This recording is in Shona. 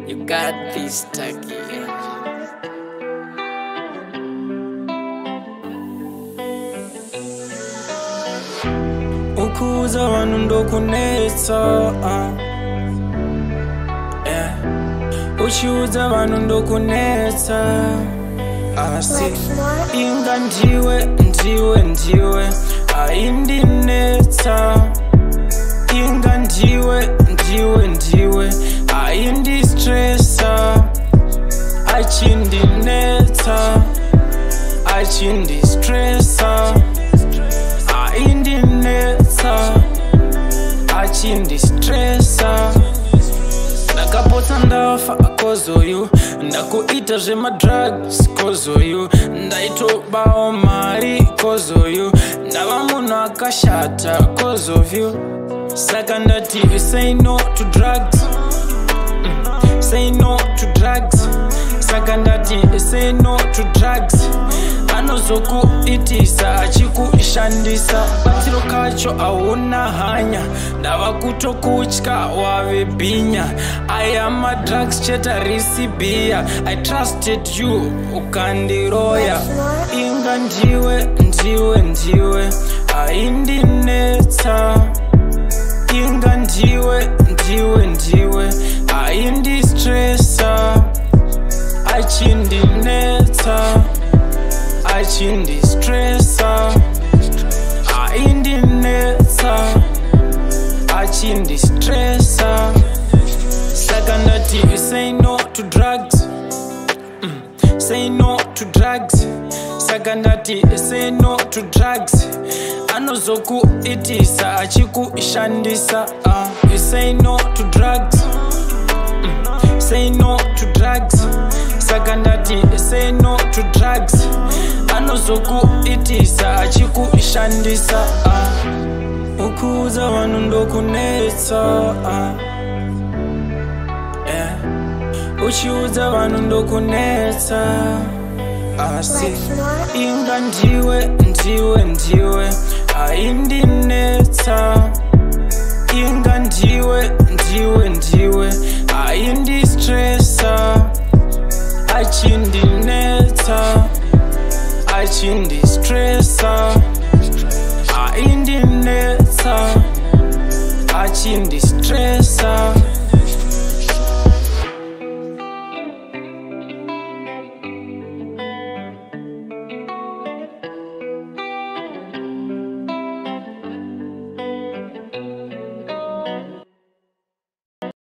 You got this, Taki. Ukuza wanu ndokunetsa Uchiuza wanu ndokunetsa Asi Inga ndiwe Aindinetsa Inga ndiwe Aindisтресса Achindinetsa Achindistressa Aindinetsa Achindistressa Ndakapota ndafa cause of you Ndakuita zvemadrugs cause of you Ndaitobawo mari cause of you Ndava munhu akashata cause of you Saka ndati say no to drugs Say no to drugs Saka ndati say no to drugs Anozokuitisa achikushandisa Batsiro kacho auna hanya Ndava kutokutya wave binya I am a drugs cheta risibia I trusted you ukandiroya Inga ndiwe Aindinetsa Inga ndiwe Aindisтресса Achindinetsa Achindistressa Aindinetsa Achindistressa Saka ndati say no to drugs Say no to drugs Saka ndati say no to drugs Anozokuitisa achikushandisa You say no to drugs Say no to drugs Saka ndati say no to drugs Anozokuitisa achikushandisa Ukuza wanu ndokunetsa Uchiuza wanu ndokunetsa Asi Inga ndiwe Aindinetsa Inga ndiwe Aindisтресса Achindinetsa Achindistressa Aindinetsa Achindistressa